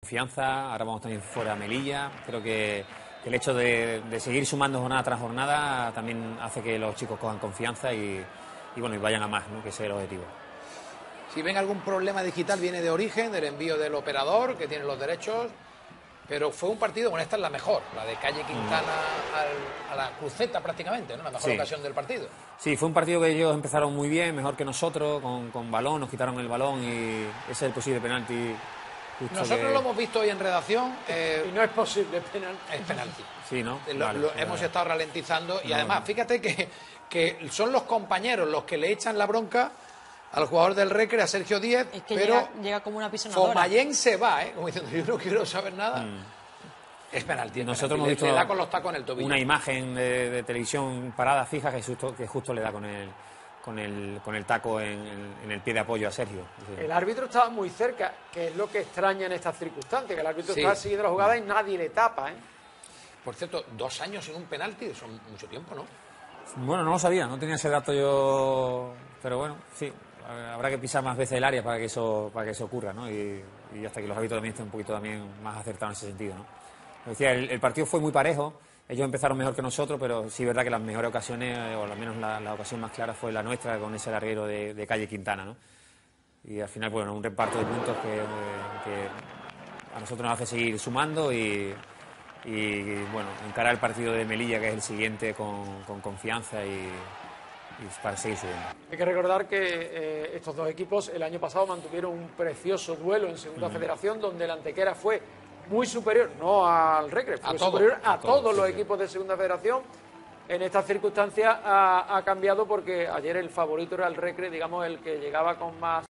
Confianza, ahora vamos también fuera a Melilla. Creo que el hecho de seguir sumando jornada tras jornada también hace que los chicos cojan confianza y bueno, y vayan a más, ¿no? Que ese es el objetivo. Si ven algún problema digital, viene de origen, del envío del operador, que tiene los derechos. Pero fue un partido, bueno, esta es la mejor, la de Calle Quintana a la cruceta prácticamente, ¿no? La mejor ocasión del partido. Sí, fue un partido que ellos empezaron muy bien, mejor que nosotros, con balón, nos quitaron el balón y ese es el posible penalti. Nosotros lo hemos visto hoy en redacción. Y no es posible, penalti. Es penalti. Sí, ¿no? Hemos estado ralentizando y además, fíjate que son los compañeros los que le echan la bronca al jugador del Recre, a Sergio Díez, es que pero llega como una pisonadora. Fomayén se va, como diciendo, yo no quiero saber nada. Es penalti. Nosotros hemos visto le da con los tacos en el tobillo. Una imagen de televisión parada fija que justo le da con el taco en el pie de apoyo a Sergio. El árbitro estaba muy cerca, que es lo que extraña en estas circunstancias, que el árbitro está siguiendo la jugada y nadie le tapa, ¿eh? Por cierto, 2 años sin un penalti, son mucho tiempo, ¿no? Bueno, no lo sabía, no tenía ese dato yo, pero bueno, sí. Habrá que pisar más veces el área para que eso ocurra, ¿no? Y hasta que los árbitros también estén un poquito también más acertados en ese sentido, ¿no? Como decía, el partido fue muy parejo, ellos empezaron mejor que nosotros, pero sí es verdad que las mejores ocasiones, o al menos la ocasión más clara fue la nuestra con ese larguero de Calle Quintana, ¿no? Y al final, bueno, un reparto de puntos que a nosotros nos hace seguir sumando y bueno, encarar el partido de Melilla, que es el siguiente, con confianza y para seguir subiendo. Hay que recordar que estos dos equipos el año pasado mantuvieron un precioso duelo en Segunda Federación, donde el Antequera fue muy superior, no al Recre, fue superior a todos los equipos de Segunda Federación. En estas circunstancias ha cambiado porque ayer el favorito era el Recre, digamos, el que llegaba con más